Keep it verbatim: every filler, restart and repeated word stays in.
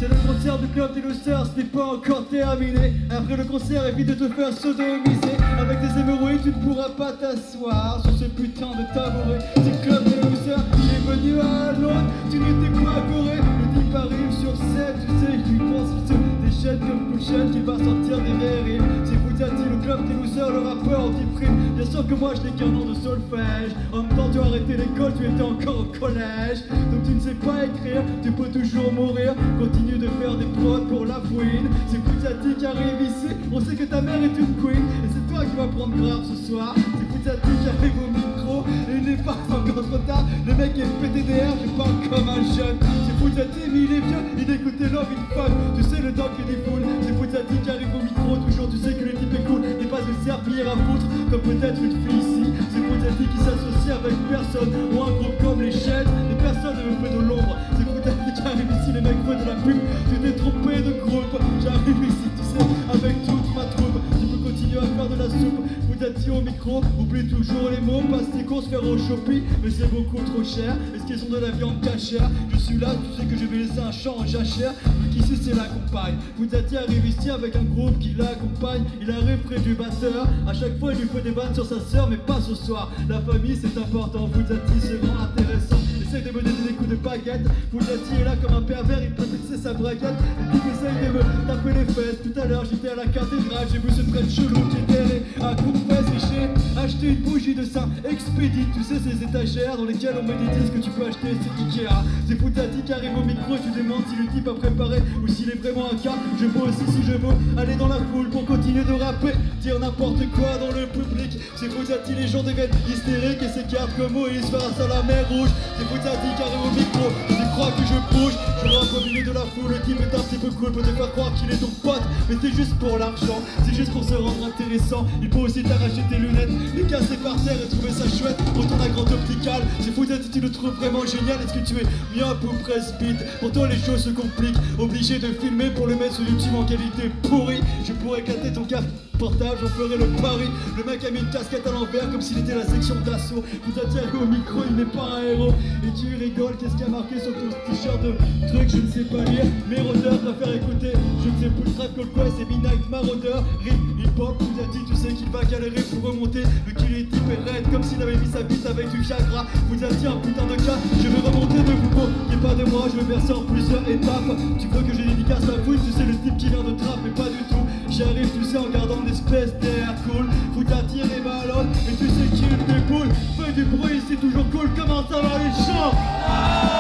C'est le concert du club des losers, ce n'est pas encore terminé. Après le concert, évite de te faire sodomiser. Avec des hémorroïdes, tu ne pourras pas t'asseoir sur ce putain de tabouret. C'est le club des losers qui est venu à Londres. Tu n'étais pas coré. Le type arrive sur scène, tu sais, il pense qu'il se déchaîne comme Pouchette, qu'il va sortir des verres. C'est Foutati, le club des losers, le rappeur anti-prime. Bien sûr que moi je n'ai qu'un nom de solfège. En même temps, tu as arrêté l'école, tu étais encore au collège. Donc tu ne sais pas écrire, tu peux toujours mourir. Continue de faire des prods pour la fouine. C'est Foutati qui arrive ici. On sait que ta mère est une queen. Et c'est toi qui vas prendre grave ce soir. C'est Foutati qui arrive au micro. Et il n'est pas encore trop tard. Le mec est P T D R, je parle comme un jeune. C'est Foutati, mais il est vieux. Il écoutait Love in Fun. Tu sais, le dog qui défoule. C'est Foutati qui arrive au micro. Toujours, tu sais que le type est cool. Et pas de servir à foutre. Comme peut-être une fille ici. C'est Foutati qui s'associe avec personne. Ou un groupe comme les chaînes. Et personne ne me fait de l'ombre. C'est Foutati qui arrive ici. Les mecs font de la pub. Tu t'es trompé de groupe. J'arrive ici, tu sais, avec toute ma troupe. Tu peux continuer à faire de la soupe. Foutati au micro. Oublie toujours les mots. Passe tes courses, faire au shopping. Mais c'est beaucoup trop cher. Est-ce qu'ils ont de la viande cachère? Je suis là, tu sais que je vais laisser un champ en jachère. Vu qu'ici c'est la compagne. Foutati arrive ici avec un groupe qui l'accompagne. Il arrive près du batteur. À chaque fois il lui fait des vannes sur sa sœur, mais pas ce soir. La famille c'est important. Foutati c'est vraiment intéressant. Essaye de me donner des coups de baguette. Foutati est là comme un pervers, il peut fixer sa braguette. Et puis essaye de me taper les fesses. Tout à l'heure j'étais à la cathédrale, j'ai vu ce prêtre chelou qui était à coup de fesses. Et j'ai acheté une bougie de Saint Expédite. Tu sais ces étagères dans lesquelles on met des disques que tu peux acheter, c'est Ikea. C'est Foutati qui arrive au micro et tu demandes si le type a préparé ou s'il est vraiment un cas. Je peux aussi si je veux aller dans la foule pour continuer de rapper, dire n'importe quoi dans le public. C'est Foutati, les gens deviennent hystériques et s'écartent comme Moïse face à la mer rouge. C'est Foutati qui arrive au micro, tu crois que je bouge. Je rappe au milieu de la foule, le type est un petit peu cool, peut te faire croire qu'il est ton pote. Mais c'est juste pour l'argent, c'est juste pour se rendre intéressant. Il peut aussi t'arracher tes lunettes, les casser par terre et trouver ça chouette. Retourne à Grand Optical, c'est Foutati, tu le trouves vraiment génial. Est-ce que tu es myope ou presbyte? Pourtant les choses se compliquent, obligé de filmer pour le mettre sur YouTube en qualité pourrie. Je pourrais éclater ton carte portable, j'en ferai le pari. Le mec a mis une casquette à l'envers comme s'il était la section d'assaut. Foutati arrive au micro, il n'est pas un héros. Et tu rigoles, qu'est-ce qu'il y a marqué sur ton t-shirt de truc, je ne sais pas lire. Mes rôdeurs, préfère écouter, je ne sais plus le trap, Cold Quest et Midnight Marauder. Rip, hip-hop, Foutati, tu sais qu'il va galérer pour remonter. Le qu'il est type est raide, comme s'il avait mis sa bite avec du Viagra. Foutati, un putain de cas, je vais remonter de vous qui est pas de moi, je vais verser en plusieurs étapes. Tu veux que je dédicace la fouille, tu sais le type qui vient de trap, mais pas du tout. J'arrive, tu sais, en gardant une espèce d'air cool. Foutati les ballons, et tu sais qu'il déboule. Fais du bruit, c'est toujours cool, comment ça va les gens?